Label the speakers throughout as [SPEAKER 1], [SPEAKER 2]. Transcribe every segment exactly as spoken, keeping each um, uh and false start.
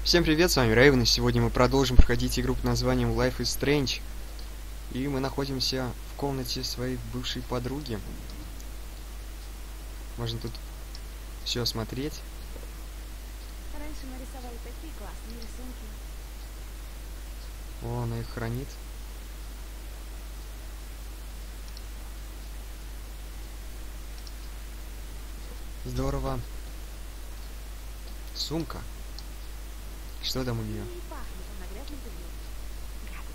[SPEAKER 1] Всем привет, с вами Рейвен, и сегодня мы продолжим проходить игру под названием Life is Strange. И мы находимся в комнате своей бывшей подруги. Можно тут все осмотреть.
[SPEAKER 2] Раньше мы рисовали такие классные рисунки.
[SPEAKER 1] О, она их хранит. Здорово. Сумка. Что там у нее?
[SPEAKER 2] И пахнет она грязным бельем. Гадость.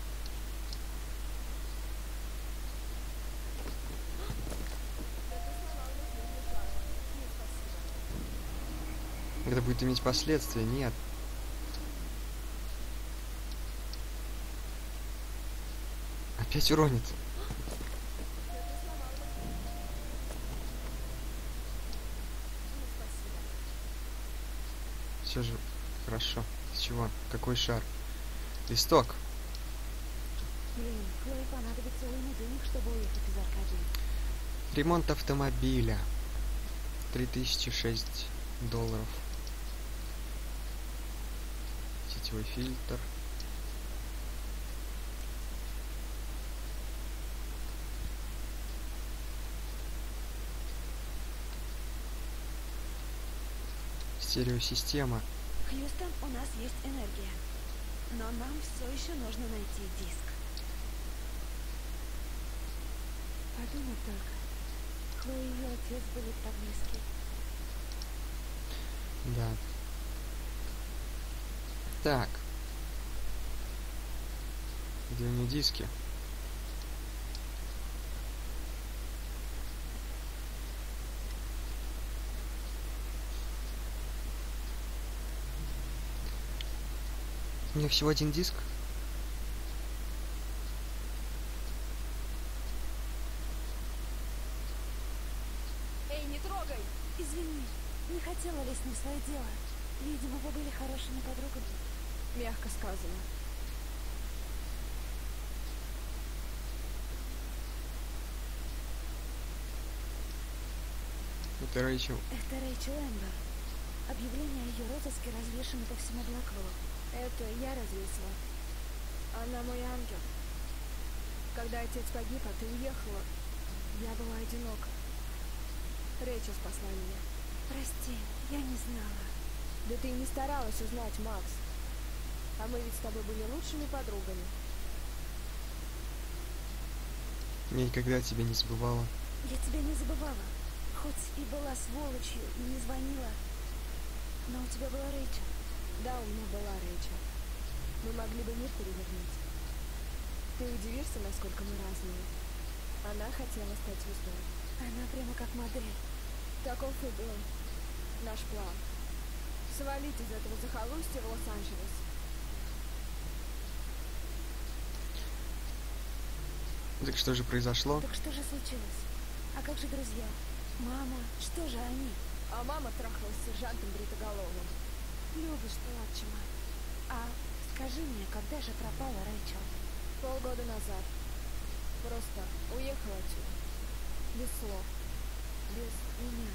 [SPEAKER 1] Это будет иметь последствия? Нет. Опять уронит. Все же хорошо. С чего? Какой шар? Листок.
[SPEAKER 2] Блин, Хлое понадобится уйма денег, чтобы уехать из Аркадии.
[SPEAKER 1] Ремонт автомобиля. три тысячи шесть долларов. Сетевой фильтр. Стереосистема.
[SPEAKER 2] Хьюстон, у нас есть энергия. Но нам все еще нужно найти диск. Подумай только. Хлоя и ее отец были так близки.
[SPEAKER 1] Да. Так. Где у нее диски? У нее всего один диск.
[SPEAKER 2] Эй, не трогай! Извини, не хотела лезть не в свое дело. Видимо, вы были хорошими подругами. Мягко сказано.
[SPEAKER 1] Это Рэйчел.
[SPEAKER 2] Это Рэйчел Эмбер. Объявление о ее розыске развешано по всему Блэквиллу. Это я развесила. Она мой ангел. Когда отец погиб, а ты уехала, я была одинока. Рэйчел спасла меня. Прости, я не знала. Да ты и не старалась узнать, Макс. А мы ведь с тобой были лучшими подругами.
[SPEAKER 1] Я никогда тебя не забывала.
[SPEAKER 2] Я тебя не забывала. Хоть и была сволочью, и не звонила. Но у тебя была Рэйчел. Да, у меня была Рэйчел. Мы могли бы мир перевернуть. Ты удивишься, насколько мы разные. Она хотела стать звездой. Она прямо как модель. Таков и был наш план. Свалить из этого захолустья в Лос-Анджелес.
[SPEAKER 1] Так что же произошло?
[SPEAKER 2] Так что же случилось? А как же друзья? Мама, что же они? А мама трахалась с сержантом Бритоголовым. Любишь ты отчима. А скажи мне, когда же пропала Рэйчел? Полгода назад. Просто уехала отсюда. Без слов. Без меня.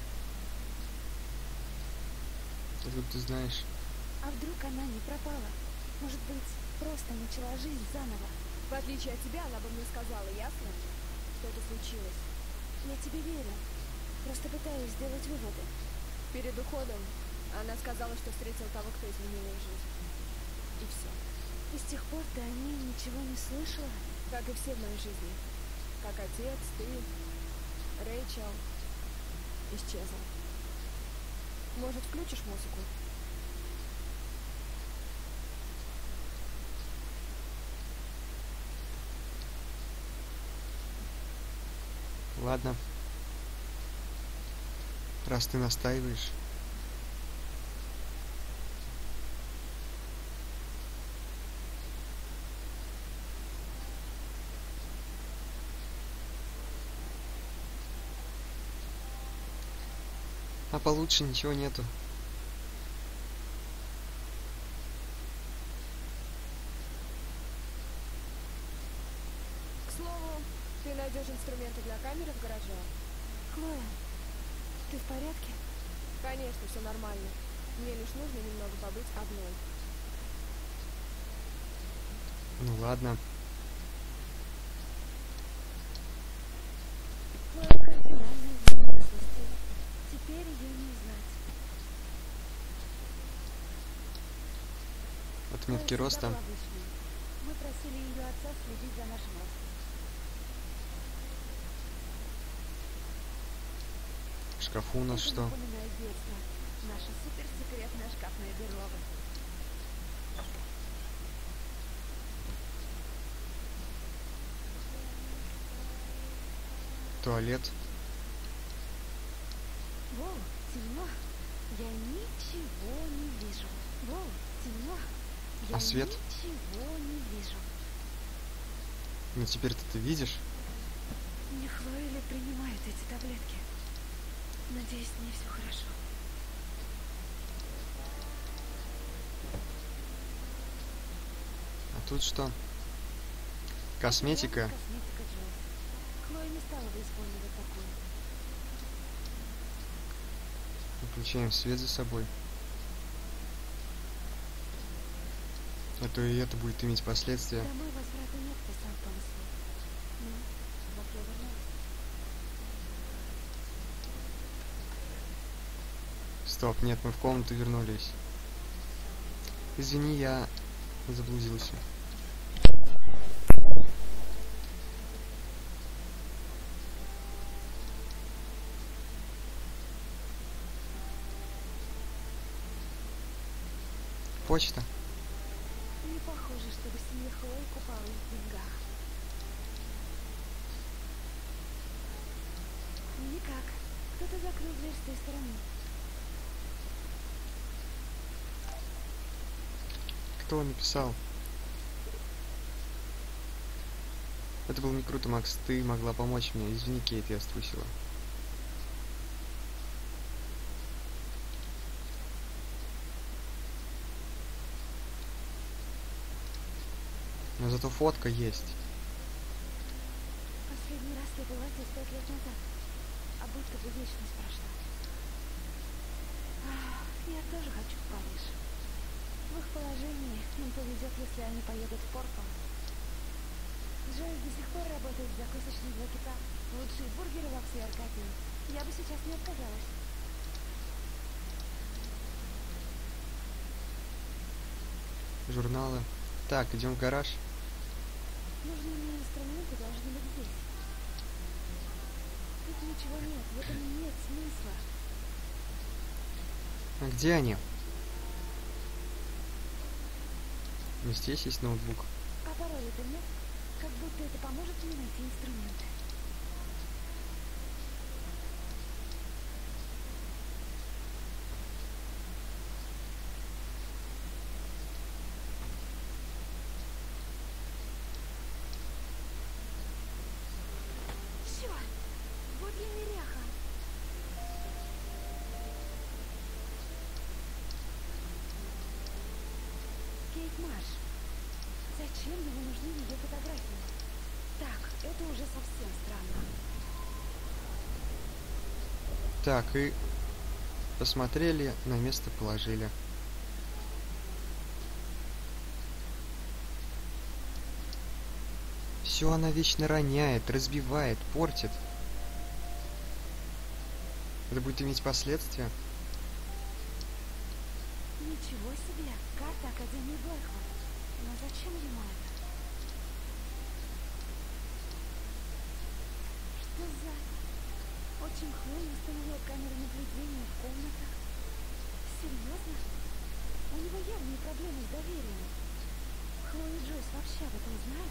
[SPEAKER 1] Откуда ты знаешь?
[SPEAKER 2] А вдруг она не пропала? Может быть, просто начала жизнь заново? В отличие от тебя, она бы мне сказала, ясно? Что-то случилось. Я тебе верю. Просто пытаюсь сделать выводы. Перед уходом она сказала, что встретила того, кто изменил ее жизнь. И все. И с тех пор ты о ней ничего не слышала? Как и все в моей жизни. Как отец, ты, Рэйчел исчезла. Может, включишь музыку?
[SPEAKER 1] Ладно. Раз ты настаиваешь. А получше ничего нету.
[SPEAKER 2] К слову, ты найдешь инструменты для камеры в гараже. Хлоя, ты в порядке? Конечно, все нормально. Мне лишь нужно немного побыть одной.
[SPEAKER 1] Ну ладно.
[SPEAKER 2] Хлоя кардинально изменилась в стиле. Теперь ее не узнать.
[SPEAKER 1] Отметки
[SPEAKER 2] Хлоя
[SPEAKER 1] роста.
[SPEAKER 2] всегда была вышней. Мы просили ее отца следить за нашим ростом.
[SPEAKER 1] В шкафу у нас
[SPEAKER 2] Это
[SPEAKER 1] что?
[SPEAKER 2] напоминает детство. Наша суперсекретная шкафная берлога.
[SPEAKER 1] Туалет.
[SPEAKER 2] Воу, темно. Я ничего не вижу. Воу, темно. Я
[SPEAKER 1] А свет?
[SPEAKER 2] ничего не вижу.
[SPEAKER 1] Ну теперь-то ты видишь?
[SPEAKER 2] Не Хлоя ли принимает эти таблетки? Надеюсь, с ней все хорошо.
[SPEAKER 1] А тут что? Косметика.
[SPEAKER 2] Это косметика Джойс. Хлоя не стала бы использовать такую.
[SPEAKER 1] Выключаем свет за собой. А то и это будет иметь последствия.
[SPEAKER 2] Домой возврата нет, писал Томас. Ну, вот я вернулась.
[SPEAKER 1] Стоп, нет, мы в комнату вернулись. Извини, я заблудился. Почта.
[SPEAKER 2] Не похоже, чтобы семья Хлои купалась в деньгах. Никак. Кто-то закрыл дверь с той стороны.
[SPEAKER 1] Кто написал? Это было не круто, Макс. Ты могла помочь мне. Извини, Кейт, я струсила. Но зато фотка есть.
[SPEAKER 2] Последний раз я была здесь пять лет назад. А будто бы вечность прошла. Ах, я тоже хочу в Париж. В их положении им повезет, если они поедут в Порто. Джойс до сих пор работает в закусочной два кита. Лучшие бургеры во всей Аркадии. Я бы сейчас не отказалась.
[SPEAKER 1] Журналы. Так, идем в гараж.
[SPEAKER 2] Нужные мне инструменты должны быть здесь. Тут ничего нет, в этом нет смысла.
[SPEAKER 1] А где они? Ну, здесь есть ноутбук.
[SPEAKER 2] А пароля-то нет? Как будто это поможет мне найти инструменты. Чёрт! Вот я неряха! Кейт Марш. Зачем ему нужны ее фотографии? Так, это уже совсем странно.
[SPEAKER 1] Так, и посмотрели, на место положили. Все она вечно роняет, разбивает, портит. Это будет иметь последствия.
[SPEAKER 2] Ничего себе! Карта Академии Блэквуд. Но зачем ему это? Что за... Отчим Хлои установил камеры наблюдения в комнатах? Серьезно? У него явные проблемы с доверием. Хлоя и Джойс вообще об этом знают?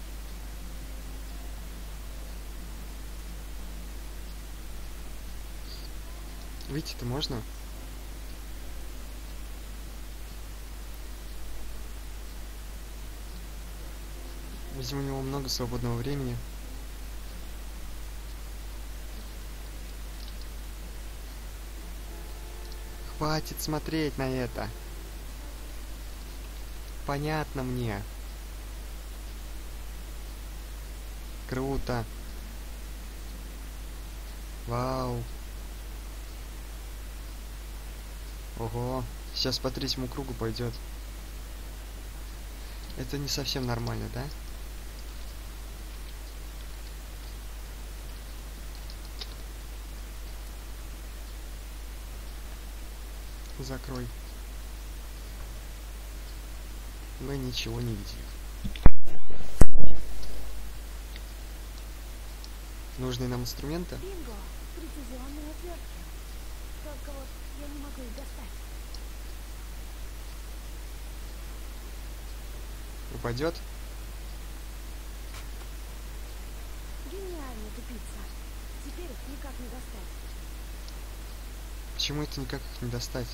[SPEAKER 1] Выйти-то можно? Видимо, у него много свободного времени. Хватит смотреть на это. Понятно мне. Круто. Вау. Ого. Сейчас по третьему кругу пойдет. Это не совсем нормально, да? Закрой. Мы ничего не видели. Нужные нам инструменты?
[SPEAKER 2] Бинго! Прецизионные отвертки. Только вот я не могу их достать.
[SPEAKER 1] Упадет?
[SPEAKER 2] Гениально, тупица. Теперь их никак не достать.
[SPEAKER 1] Почему это никак их не достать?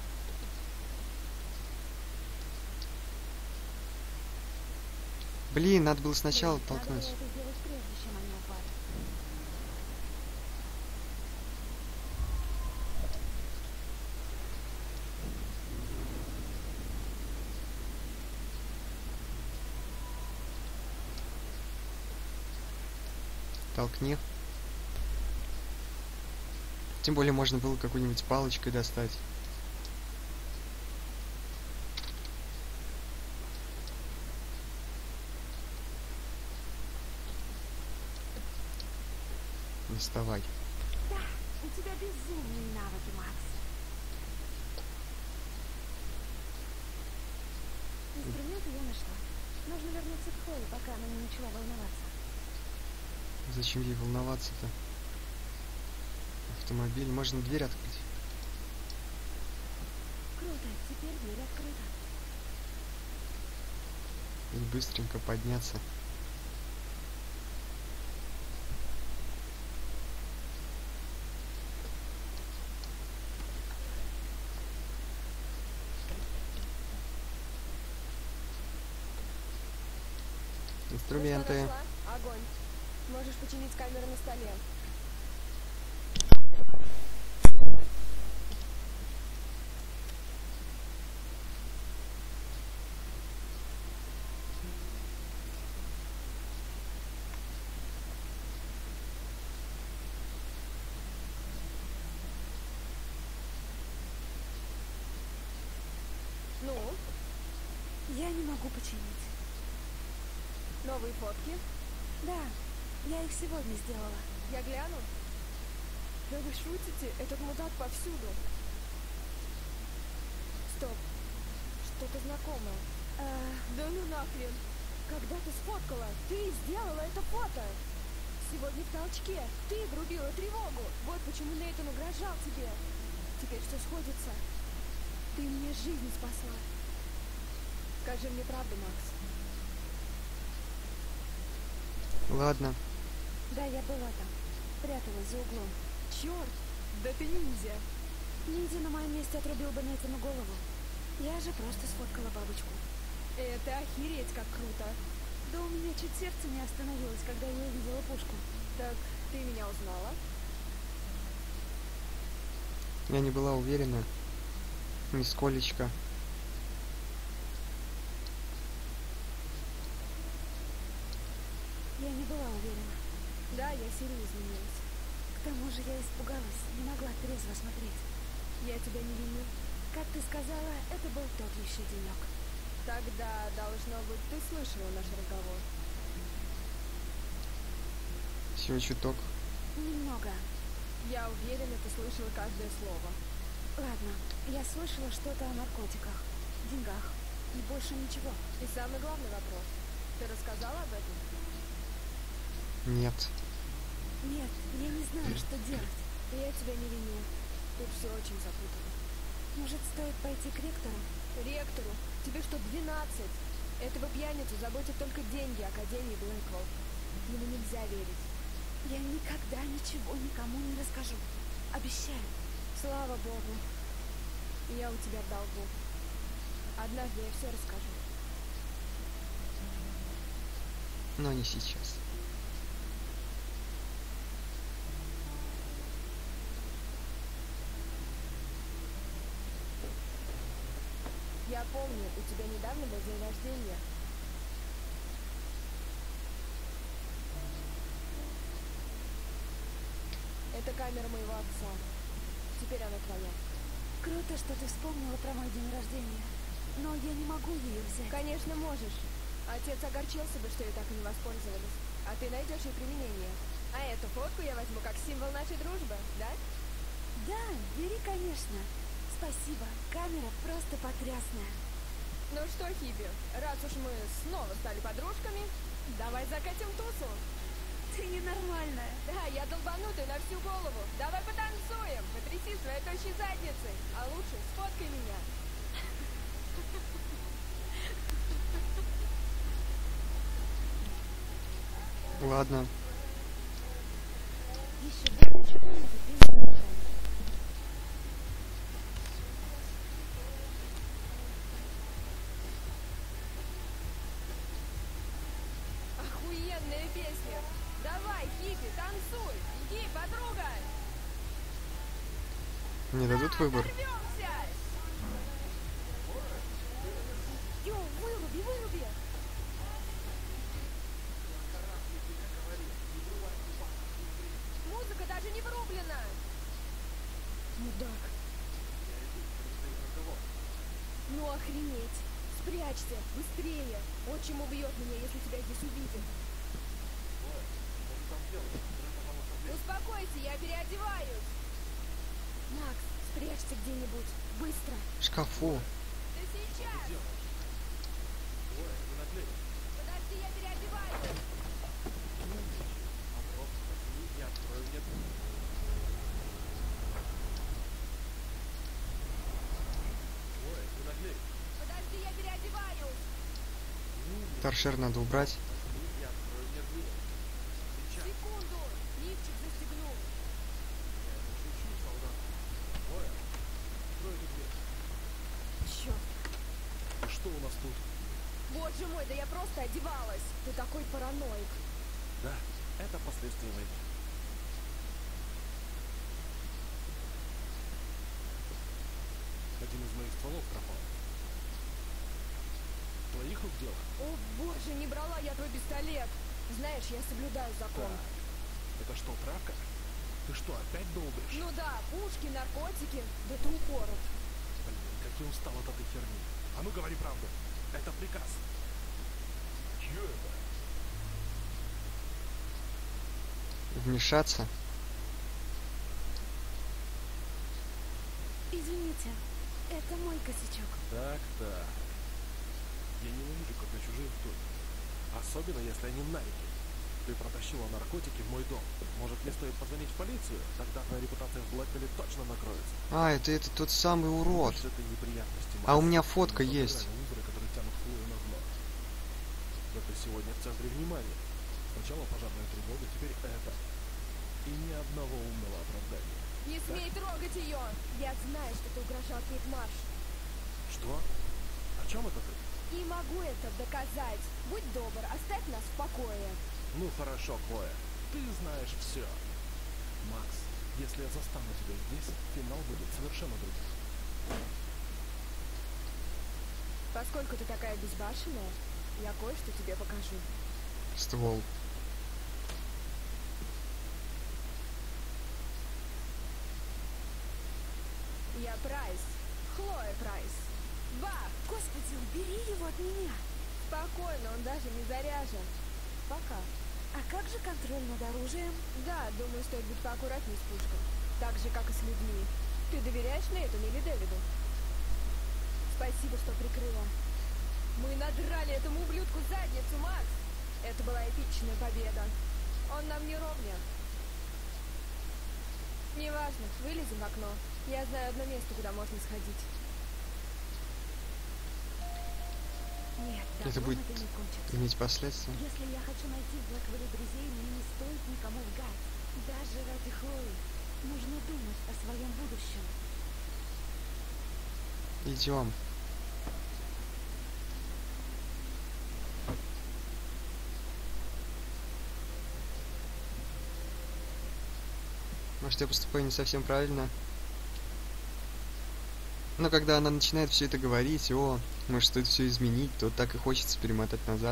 [SPEAKER 1] Блин, надо было сначала
[SPEAKER 2] Блин,
[SPEAKER 1] толкнуть.
[SPEAKER 2] Надо было это сделать прежде, чем они упали.
[SPEAKER 1] Толкни. Тем более можно было какой-нибудь палочкой достать. Не вставай.
[SPEAKER 2] Да, у тебя безумные навыки, Макс. Инструменты я нашла. Нужно вернуться к Хлое, пока она не начала волноваться.
[SPEAKER 1] Зачем ей волноваться-то? Автомобиль. Можно дверь открыть.
[SPEAKER 2] Круто, теперь дверь открыта.
[SPEAKER 1] И быстренько подняться. Инструменты.
[SPEAKER 2] Ну что, нашла? Огонь. Можешь починить камеру на столе. Ну? Я не могу починить. Новые фотки? Да, я их сегодня сделала. Я гляну? Да вы шутите? Этот мудак повсюду. Стоп. Что-то знакомое. А... Да ну нахрен. Когда ты сфоткала, ты сделала это фото. Сегодня в толчке ты врубила тревогу. Вот почему Нейтан угрожал тебе. Теперь все сходится. Ты мне жизнь спасла. Скажи мне правду, Макс.
[SPEAKER 1] Ладно.
[SPEAKER 2] Да, я была там. Пряталась за углом. Черт! Да ты ниндзя. Ниндзя на моем месте отрубил бы Нейтану голову. Я же просто сфоткала бабочку. Это охереть как круто. Да у меня чуть сердце не остановилось, когда я увидела пушку. Так, ты меня узнала?
[SPEAKER 1] Я не была уверена. Нисколечко.
[SPEAKER 2] Я не была уверена. Да, я сильно изменилась. К тому же я испугалась, не могла трезво смотреть. Я тебя не виню. Как ты сказала, это был тот еще денек. Тогда, должно быть, ты слышала наш разговор.
[SPEAKER 1] Всего чуток.
[SPEAKER 2] Немного. Я уверена, ты слышала каждое слово. Ладно, я слышала что-то о наркотиках, деньгах и больше ничего. И самый главный вопрос. Ты рассказала об этом?
[SPEAKER 1] Нет.
[SPEAKER 2] Нет, я не знаю, что делать. Я тебя не виню. Тут все очень запутано. Может, стоит пойти к ректору? Ректору? Тебе что, двенадцать? Этого пьяницу заботят только деньги Академии Блэквелл. Ему нельзя верить. Я никогда ничего никому не расскажу. Обещаю. Слава богу. Я у тебя в долгу. Однажды я все расскажу.
[SPEAKER 1] Но не сейчас.
[SPEAKER 2] Я помню, у тебя недавно был день рождения. Это камера моего отца. Теперь она твоя. Круто, что ты вспомнила про мой день рождения. Но я не могу ее взять.
[SPEAKER 3] Конечно, можешь. Отец огорчился бы, что и так и не воспользовались. А ты найдешь ей применение. А эту фотку я возьму как символ нашей дружбы, да?
[SPEAKER 2] Да, бери, конечно. Спасибо. Камера просто потрясная.
[SPEAKER 3] Ну что, Хиби, раз уж мы снова стали подружками, давай закатим тусу.
[SPEAKER 2] Ты ненормальная.
[SPEAKER 3] Да, я долбанутый на всю голову. Давай потанцуем, потряси своей тощей задницей. А лучше сфоткай меня.
[SPEAKER 1] Ладно.
[SPEAKER 2] Еще больше что-нибудь без экрана.
[SPEAKER 3] Охуенная песня. Давай, Хиби, танцуй. Иди, подруга.
[SPEAKER 1] Мне дадут
[SPEAKER 3] Да,
[SPEAKER 1] выбор?
[SPEAKER 3] оторвемся.
[SPEAKER 2] Йоу, выруби, выруби.
[SPEAKER 3] Музыка даже не врублена.
[SPEAKER 2] Мудак.
[SPEAKER 3] Ну охренеть. Спрячься, быстрее. Отчим убьет меня, если тебя здесь увидит. Успокойся, я переодеваюсь.
[SPEAKER 2] Макс, спрячься где-нибудь. Быстро.
[SPEAKER 1] В шкафу.
[SPEAKER 3] Да сейчас. Подожди, я переодеваюсь. Подожди, я переодеваюсь.
[SPEAKER 1] Торшер надо убрать.
[SPEAKER 3] Секунду. Лифчик застегнул.
[SPEAKER 2] Черт.
[SPEAKER 4] Что у нас тут?
[SPEAKER 3] Боже мой, да я просто одевалась. Ты такой параноик.
[SPEAKER 4] Да, это последствия войны. Один из моих стволов пропал. Твоих рук дело?
[SPEAKER 3] О боже, не брала я твой пистолет. Знаешь, я соблюдаю закон.
[SPEAKER 4] Да. Это что, травка? Ты что, опять долбишь?
[SPEAKER 3] Ну да, пушки, наркотики, да ты упорот.
[SPEAKER 4] Блин, как я устал от этой херни. А ну говори правду. Это приказ. Чье это?
[SPEAKER 1] Вмешаться.
[SPEAKER 2] Извините, это мой косячок.
[SPEAKER 4] Так, так. Я ненавижу, когда чужие в доме. Особенно, если они навики. Ты протащила наркотики в мой дом. Может, мне стоит позвонить в полицию? Тогда твоя репутация в Блэквилле точно накроется.
[SPEAKER 1] А, это, это тот самый урод.
[SPEAKER 4] С этой неприятности,
[SPEAKER 1] А у
[SPEAKER 4] Макс.
[SPEAKER 1] меня фотка
[SPEAKER 4] Мы
[SPEAKER 1] есть.
[SPEAKER 4] собираем узры, которые тянут Хлою на дно. Это сегодня в центре внимания. Сначала пожарная тревога, теперь это. И ни одного умного оправдания.
[SPEAKER 3] Не смей трогать ее! Я знаю, что ты угрожал Кейт Марш.
[SPEAKER 4] Что? О чем это ты?
[SPEAKER 3] И могу это доказать. Будь добр, оставь нас в покое.
[SPEAKER 4] Ну хорошо, Хлоя. Ты знаешь все. Макс, если я застану тебя здесь, финал будет совершенно другим.
[SPEAKER 3] Поскольку ты такая безбашенная, я кое-что тебе покажу.
[SPEAKER 1] Ствол.
[SPEAKER 3] Я Прайс. Хлоя Прайс. Бах!
[SPEAKER 2] Господи, убери его от меня.
[SPEAKER 3] Спокойно, он даже не заряжен. Пока.
[SPEAKER 2] А как же контроль над оружием?
[SPEAKER 3] Да, думаю, стоит быть поаккуратнее с пушкой. Так же, как и с людьми. Ты доверяешь Нейтану или Дэвиду? Спасибо, что прикрыла. Мы надрали этому ублюдку задницу, Макс! Это была эпичная победа. Он нам не ровня. Неважно, вылезем в окно. Я знаю одно место, куда можно сходить.
[SPEAKER 2] Нет,
[SPEAKER 1] Это
[SPEAKER 2] добром
[SPEAKER 1] будет
[SPEAKER 2] это не кончится.
[SPEAKER 1] иметь последствия.
[SPEAKER 2] Если я хочу найти в Блэквилле друзей, мне не стоит никому лгать. Даже ради Хлои. Нужно думать о своем будущем.
[SPEAKER 1] Идем. Может, я поступаю не совсем правильно. Но когда она начинает все это говорить, о, может, стоит все изменить, то так и хочется перемотать назад.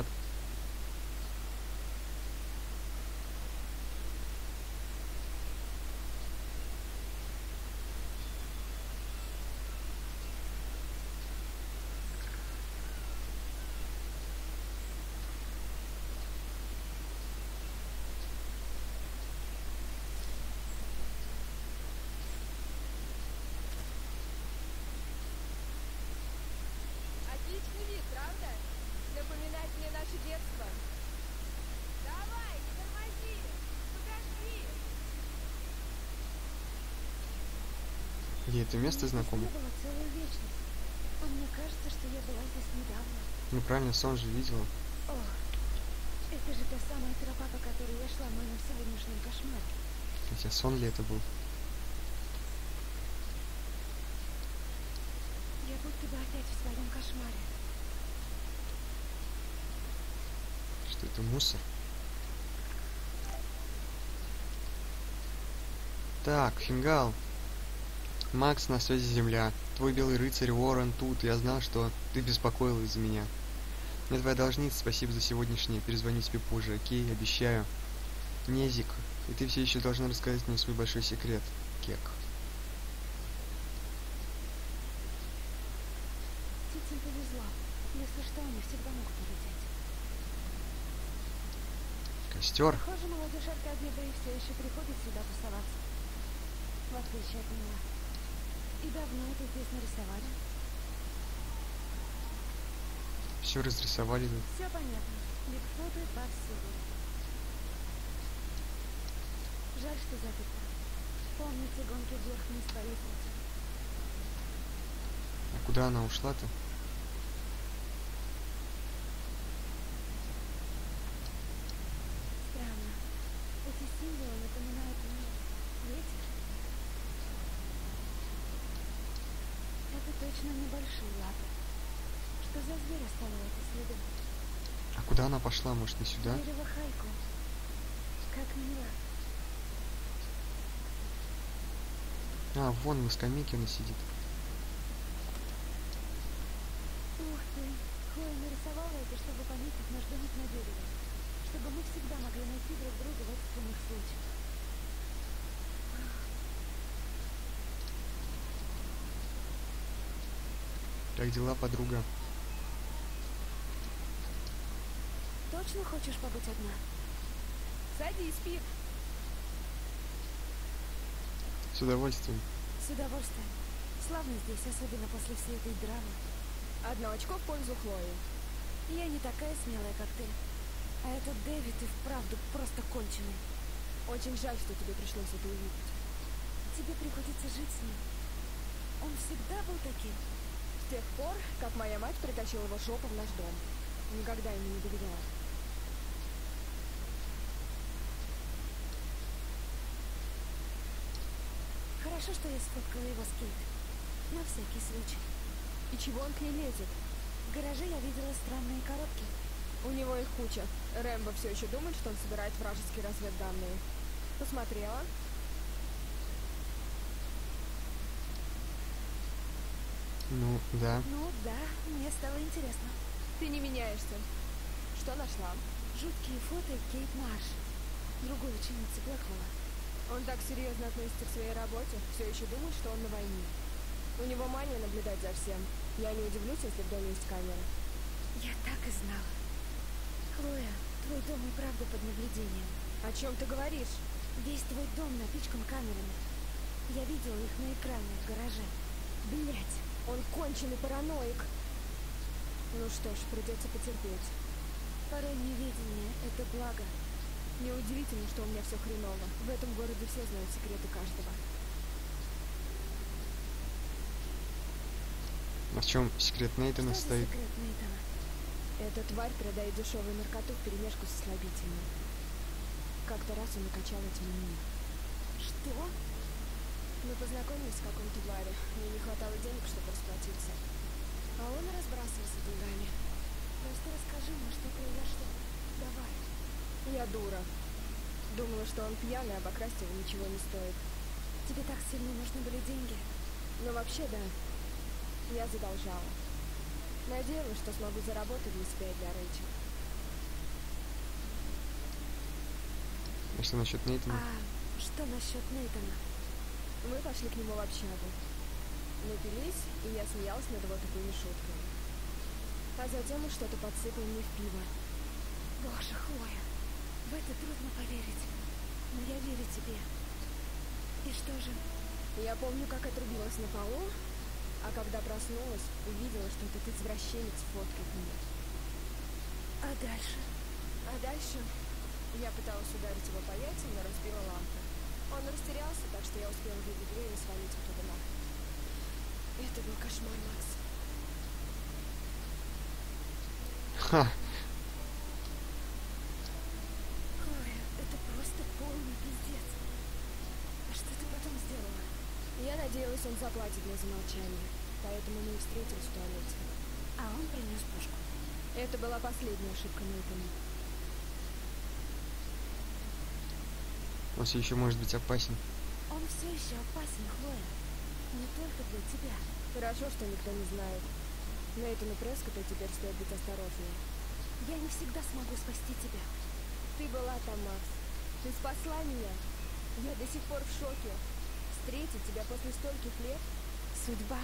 [SPEAKER 1] Ей это место
[SPEAKER 2] Я
[SPEAKER 1] знакомо?
[SPEAKER 2] здесь не была целую вечность. А мне кажется, что я была здесь недавно.
[SPEAKER 1] Ну правильно, сон же видела.
[SPEAKER 2] Ох, это же та самая тропа, по которой я шла в моем сегодняшнем кошмаре.
[SPEAKER 1] Хотя сон ли это был?
[SPEAKER 2] Я будто бы опять в своем кошмаре.
[SPEAKER 1] Что это мусор? Так, Фингал. Макс, на связи Земля. Твой белый рыцарь Уоррен тут. Я знал, что ты беспокоил из-за меня. Я твоя должница, спасибо за сегодняшнее. Перезвоню тебе позже, окей? Обещаю. Незик, и ты все еще должна рассказать мне свой большой секрет. Кек.
[SPEAKER 2] Птицам повезло. Если что, они всегда могут улететь.
[SPEAKER 1] Костер.
[SPEAKER 2] Похоже, молодежь Аркадия Бэй все еще приходит сюда тусоваться. В отличие от меня. И давно это здесь нарисовали?
[SPEAKER 1] Все разрисовали тут.
[SPEAKER 2] Все понятно. Бигфуты повсюду. Жаль, что заперто. Помните гонки вверх-вниз по лестнице?
[SPEAKER 1] А куда она ушла-то?
[SPEAKER 2] Странно. Эти символы напоминают мне ветер. Это точно небольшие лапы. Что за зверь оставил эти следы?
[SPEAKER 1] А куда она пошла? Может, не сюда?
[SPEAKER 2] Дерево хайку. Как мило.
[SPEAKER 1] А, вон на скамейке она сидит.
[SPEAKER 2] Ух ты. Хлоя нарисовала это, чтобы пометить наш домик на дереве. Чтобы мы всегда могли найти друг друга в экстренных случаях.
[SPEAKER 1] Как дела, подруга?
[SPEAKER 2] Точно хочешь побыть одна?
[SPEAKER 3] Садись, Пип.
[SPEAKER 1] С удовольствием.
[SPEAKER 2] С удовольствием. Славно здесь, особенно после всей этой драмы.
[SPEAKER 3] Одно очко в пользу Хлои.
[SPEAKER 2] Я не такая смелая, как ты. А этот Дэвид и вправду просто конченый.
[SPEAKER 3] Очень жаль, что тебе пришлось это увидеть.
[SPEAKER 2] Тебе приходится жить с ним. Он всегда был таким.
[SPEAKER 3] С тех пор, как моя мать притащила его жопу в наш дом. Никогда ему не доверяла.
[SPEAKER 2] Хорошо, что я сфоткала его с Кейт. На всякий случай.
[SPEAKER 3] И чего он к ней лезет?
[SPEAKER 2] В гараже я видела странные коробки.
[SPEAKER 3] У него их куча. Рэмбо все еще думает, что он собирает вражеские разведданные. Посмотрела?
[SPEAKER 1] Ну, да.
[SPEAKER 2] Ну да, мне стало интересно.
[SPEAKER 3] Ты не меняешься. Что нашла?
[SPEAKER 2] Жуткие фото Кейт Марш, другой ученицы Блэквелла.
[SPEAKER 3] Он так серьезно относится к своей работе, все еще думает, что он на войне. У него мания наблюдать за всем. Я не удивлюсь, если в доме есть камера.
[SPEAKER 2] Я так и знала. Хлоя, твой дом и правда под наблюдением.
[SPEAKER 3] О чем ты говоришь?
[SPEAKER 2] Весь твой дом напичкан камерами. Я видела их на экране в гараже. Блять.
[SPEAKER 3] Он конченый параноик. Ну что ж, придется потерпеть.
[SPEAKER 2] Порой неведение — это благо.
[SPEAKER 3] Неудивительно, что у меня все хреново. В этом городе все знают секреты каждого.
[SPEAKER 1] А в чем секрет Нейтана
[SPEAKER 2] Что за
[SPEAKER 1] стоит?
[SPEAKER 2] секрет Нейтана?
[SPEAKER 3] Эта тварь продает дешевую наркоту вперемешку со слабительным. Как-то раз он накачал этим меня.
[SPEAKER 2] Что?
[SPEAKER 3] Мы познакомились в каком-то баре. Мне не хватало денег, чтобы расплатиться. А он разбрасывался деньгами.
[SPEAKER 2] Просто расскажи мне, что произошло. Давай.
[SPEAKER 3] Я дура. Думала, что он пьяный, а обокрасть его ничего не стоит.
[SPEAKER 2] Тебе так сильно нужны были деньги?
[SPEAKER 3] Но вообще, да. Я задолжала. Надеялась, что смогу заработать для себя и для Рэйчел.
[SPEAKER 1] А что насчет Нейтана?
[SPEAKER 2] А что насчет Нейтана?
[SPEAKER 3] Мы пошли к нему в общагу. Напились, и я смеялась над его тупыми шутками. А затем он что-то подсыпал мне в пиво.
[SPEAKER 2] Боже, Хлоя, в это трудно поверить. Но я верю тебе. И что же?
[SPEAKER 3] Я помню, как отрубилась на полу, а когда проснулась, увидела, что этот извращенец фоткает меня.
[SPEAKER 2] А дальше?
[SPEAKER 3] А дальше я пыталась ударить его по яйцам, но разбила лампу. Он растерялся, так что я успела выбить дверь и свалить оттуда нахрен.
[SPEAKER 2] Это был кошмар, Макс.
[SPEAKER 1] Ха.
[SPEAKER 2] Хлоя, это просто полный пиздец. А что ты потом сделала?
[SPEAKER 3] Я надеялась, он заплатит мне за молчание. Поэтому мы и встретились в туалете.
[SPEAKER 2] А он принес пушку.
[SPEAKER 3] Это была последняя ошибка Нейтана.
[SPEAKER 1] Он все еще может быть опасен.
[SPEAKER 2] Он все еще опасен, Хлоя. Не только для тебя.
[SPEAKER 3] Хорошо, что никто не знает. Нейтану Прескотту теперь стоит быть осторожнее.
[SPEAKER 2] Я не всегда смогу спасти тебя.
[SPEAKER 3] Ты была там, Макс. Ты спасла меня. Я до сих пор в шоке. Встретить тебя после стольких лет?
[SPEAKER 2] Судьба.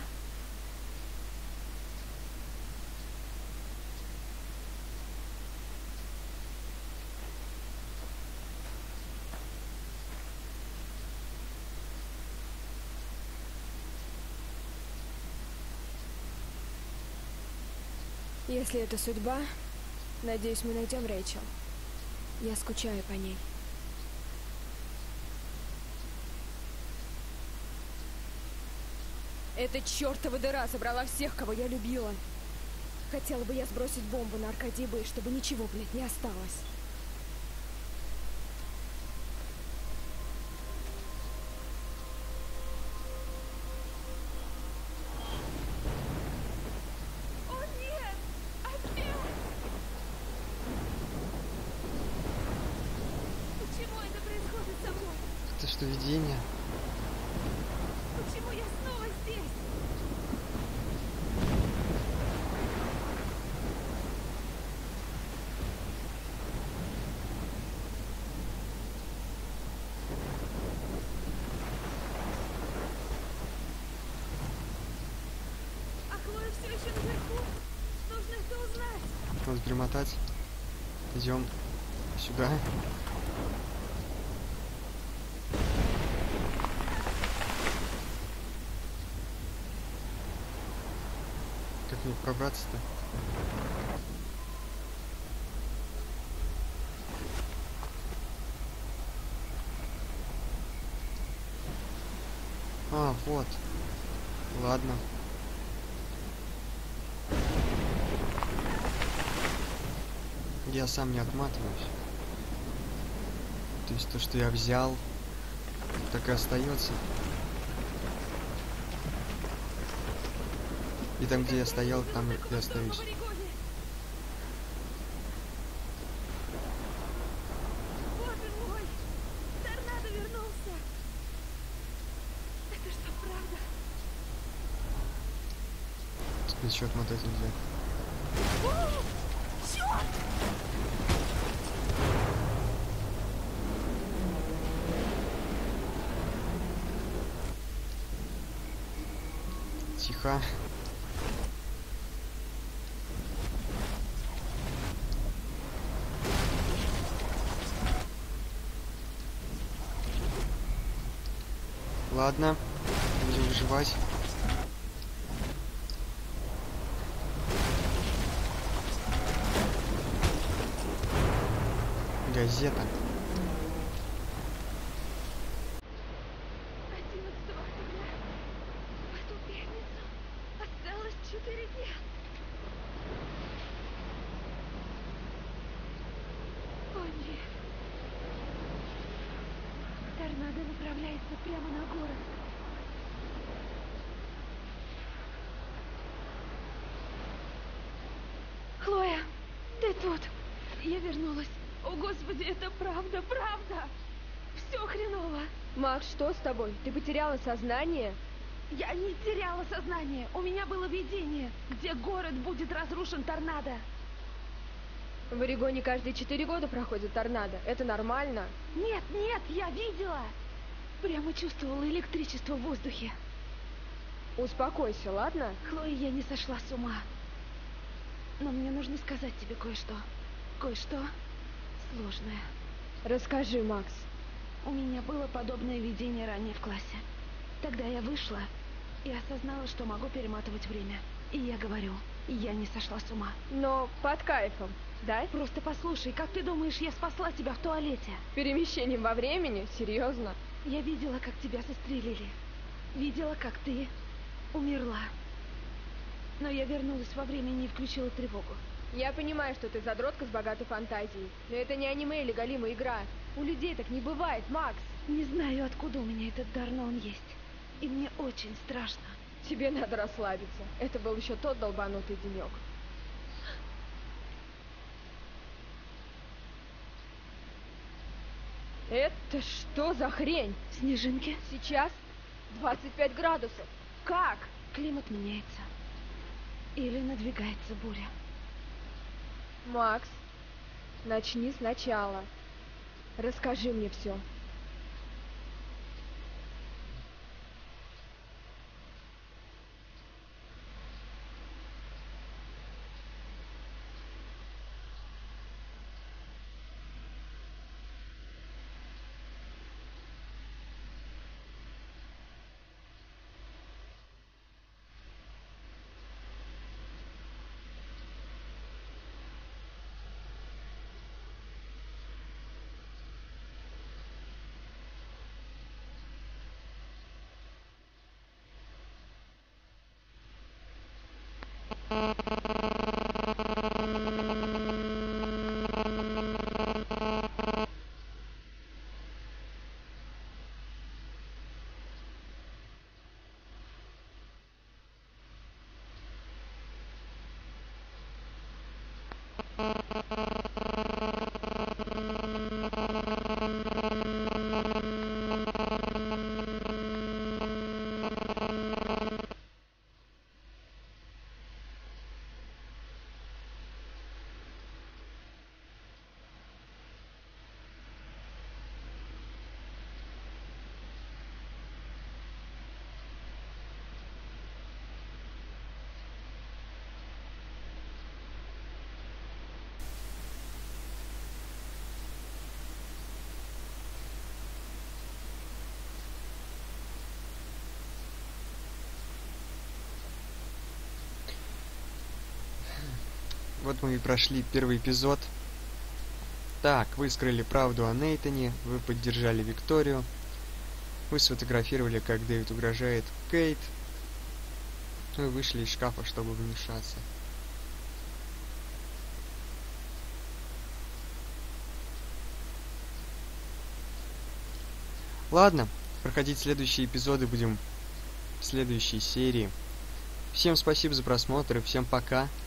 [SPEAKER 3] Если это судьба, надеюсь, мы найдем Рэйчел. Я скучаю по ней. Эта чертова дыра забрала всех, кого я любила. Хотела бы я сбросить бомбу на Аркадий Бэй, чтобы ничего, блядь, не осталось.
[SPEAKER 1] Это что, видение?
[SPEAKER 2] Почему я снова здесь? А Хлоя все еще наверху. Нужно это узнать.
[SPEAKER 1] Надо перемотать. Идем сюда. Как мне пробраться-то? А, вот. Ладно. Я сам не отматываюсь. То есть то, что я взял, так и остается. И там, где я стоял, там и остаюсь.
[SPEAKER 2] Боже мой! Торнадо вернулся! Это что, правда?
[SPEAKER 1] Тут ничего отмотать нельзя.
[SPEAKER 2] О, черт!
[SPEAKER 1] Тихо. Ладно, будем выживать. Газета.
[SPEAKER 2] одиннадцатого октября. В эту пятницу осталось четыре дня. О нет. Торнадо направляется прямо на город. Хлоя, ты тут. Я вернулась. О, Господи, это правда, правда. Все хреново.
[SPEAKER 3] Макс, что с тобой? Ты потеряла сознание?
[SPEAKER 2] Я не теряла сознание. У меня было видение, где город будет разрушен торнадо.
[SPEAKER 3] В Орегоне каждые четыре года проходит торнадо. Это нормально?
[SPEAKER 2] Нет, нет, я видела. Прямо чувствовала электричество в воздухе.
[SPEAKER 3] Успокойся, ладно?
[SPEAKER 2] Хлоя, я не сошла с ума. Но мне нужно сказать тебе кое-что. Кое-что сложное.
[SPEAKER 3] Расскажи, Макс.
[SPEAKER 2] У меня было подобное видение ранее в классе. Тогда я вышла и осознала, что могу перематывать время. И я говорю, я не сошла с ума.
[SPEAKER 3] Но под кайфом, да?
[SPEAKER 2] Просто послушай, как ты думаешь, я спасла тебя в туалете?
[SPEAKER 3] Перемещением во времени? Серьезно?
[SPEAKER 2] Я видела, как тебя застрелили. Видела, как ты умерла. Но я вернулась во времени и включила тревогу.
[SPEAKER 3] Я понимаю, что ты задротка с богатой фантазией, но это не аниме или голимая игра. У людей так не бывает, Макс.
[SPEAKER 2] Не знаю, откуда у меня этот дар, но он есть. И мне очень страшно.
[SPEAKER 3] Тебе надо расслабиться. Это был еще тот долбанутый денек. Это что за хрень?
[SPEAKER 2] Снежинки?
[SPEAKER 3] Сейчас двадцать пять градусов. Как?
[SPEAKER 2] Климат меняется. Или надвигается буря.
[SPEAKER 3] Макс, начни сначала. Расскажи мне все.
[SPEAKER 1] Вот мы и прошли первый эпизод. Так, вы скрыли правду о Нейтане, вы поддержали Викторию, вы сфотографировали, как Дэвид угрожает Кейт, вы вышли из шкафа, чтобы вмешаться. Ладно, проходить следующие эпизоды будем в следующей серии. Всем спасибо за просмотр и всем пока.